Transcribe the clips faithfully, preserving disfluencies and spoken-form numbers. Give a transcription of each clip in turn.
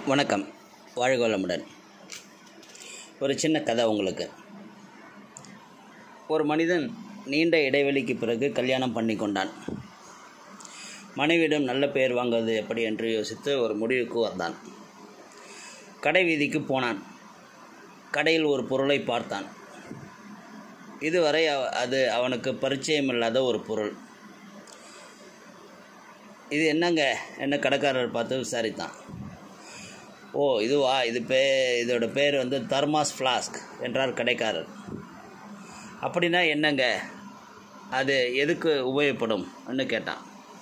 வணக்கம். வாழ்க வளமுடன். ஒரு சின்ன கதை உங்களுக்கு. ஒரு மனிதன் நீண்ட இடைவெளிக்கு பிறகு கல்யாணம் பண்ணி கொண்டான். மனைவியிடம் நல்ல பெயர் வாங்குவது எப்படி என்று யோசித்து ஒரு முடிவுக்கு வந்தான். கடை வீதிக்கு போனான். கடையில் ஒரு பொருளை பார்த்தான். இதுவரை அது அவனுக்கு பரிச்சயமில்லாத ஒரு பொருள். இது என்னங்க என்ன கடைக்காரர் பார்த்து விசாரித்தான். ஓ இதுவா, இது பே இதோட பேர் வந்து தர்மாஸ் ஃப்ளாஸ்க் என்றார் கடைக்காரர். அப்படின்னா என்னங்க, அது எதுக்கு உபயோகப்படும் என்று கேட்டான்.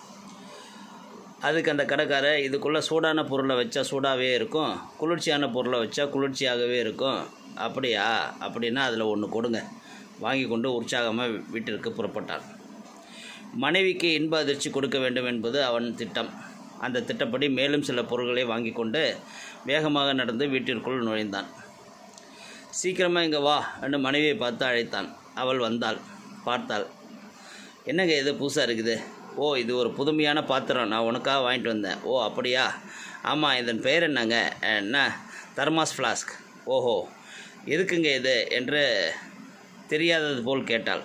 அதுக்கு அந்த கடைக்காரர், இதுக்குள்ளே சூடான பொருளை வச்சா சூடாகவே இருக்கும், குளிர்ச்சியான பொருளை வச்சா குளிர்ச்சியாகவே இருக்கும். அப்படியா, அப்படின்னா அதில் ஒன்று கொடுங்க. வாங்கி கொண்டு உற்சாகமாக வீட்டிற்கு புறப்பட்டான். மனைவிக்கு இன்ப அதிர்ச்சி கொடுக்க வேண்டும் என்பது அவன் திட்டம். அந்த திட்டப்படி மேலும் சில பொருட்களை வாங்கி கொண்டு வேகமாக நடந்து வீட்டிற்குள் நுழைந்தான். சீக்கிரமாக இங்கே வா என்று மனைவியை பார்த்து அழைத்தான். அவள் வந்தாள். பார்த்தாள். என்னங்க இது புதுசாக இருக்குது? ஓ இது ஒரு புதுமையான பாத்திரம், நான் உனக்காக வாங்கிட்டு வந்தேன். ஓ அப்படியா? ஆமாம், இதன் பெயர் என்னங்க? என்ன? Thermos flask. ஓஹோ, எதுக்குங்க இது என்று தெரியாதது போல் கேட்டாள்.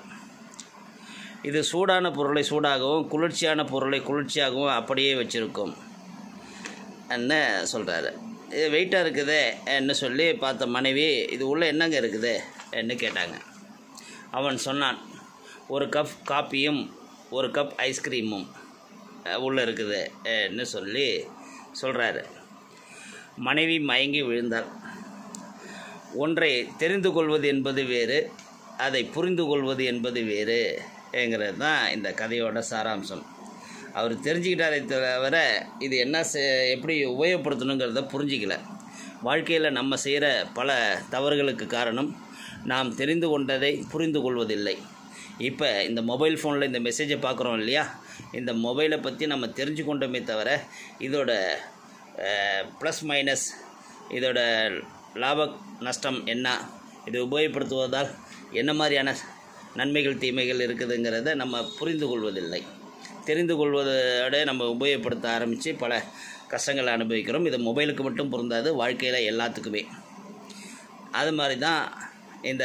இது சூடான பொருளை சூடாகவும் குளிர்ச்சியான பொருளை குளிர்ச்சியாகவும் அப்படியே வச்சுருக்கும் என்ன சொல்கிறாரு. இது வெயிட்டாக இருக்குது என்ன சொல்லி பார்த்த மனைவி, இது உள்ளே என்னங்க இருக்குது என்று கேட்டாங்க. அவன் சொன்னான், ஒரு கப் காப்பியும் ஒரு கப் ஐஸ்கிரீமும் உள்ளே இருக்குது என்று சொல்லி சொல்கிறாரு. மனைவி மயங்கி விழுந்தாள். ஒன்றை தெரிந்து கொள்வது என்பது வேறு, அதை புரிந்து கொள்வது என்பது வேறு ங்கிறது தான் இந்த கதையோட சாராம்சம். அவர் தெரிஞ்சுக்கிட்டாரே தவிர இது என்ன எப்படி உபயோகப்படுத்தணுங்கிறத புரிஞ்சிக்கல. வாழ்க்கையில் நம்ம செய்கிற பல தவறுகளுக்கு காரணம் நாம் தெரிந்து கொண்டதை புரிந்து கொள்வதில்லை. இப்போ இந்த மொபைல் ஃபோனில் இந்த மெசேஜை பார்க்குறோம் இல்லையா, இந்த மொபைலை பற்றி நம்ம தெரிஞ்சு கொண்டோமே தவிர இதோட ப்ளஸ் மைனஸ், இதோட லாப நஷ்டம் என்ன, இது உபயோகப்படுத்துவதால் என்ன மாதிரியான நன்மைகள் தீமைகள் இருக்குதுங்கிறத நம்ம புரிந்து கொள்வதில்லை. தெரிந்து கொள்வதோட நம்ம உபயோகப்படுத்த ஆரம்பித்து பல கஷ்டங்களை அனுபவிக்கிறோம். இது மொபைலுக்கு மட்டும் பொருந்தாது, வாழ்க்கையில் எல்லாத்துக்குமே. அது மாதிரி தான் இந்த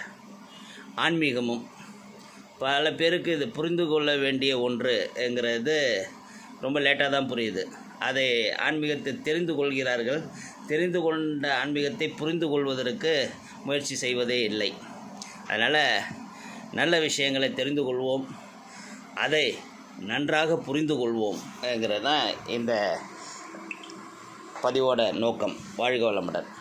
ஆன்மீகமும். பல பேருக்கு இது புரிந்து கொள்ள வேண்டிய ஒன்றுங்கிறது ரொம்ப லேட்டாக தான் புரியுது. அதை ஆன்மீகத்தை தெரிந்து கொள்கிறார்கள். தெரிந்து கொண்ட ஆன்மீகத்தை புரிந்து கொள்வதற்கு முயற்சி செய்வதே இல்லை. அதனால் நல்ல விஷயங்களை தெரிந்து கொள்வோம், அதை நன்றாக புரிந்து கொள்வோம்ங்கிறது தான் இந்த பதிவோட நோக்கம். வாழ்க வளமுடன்.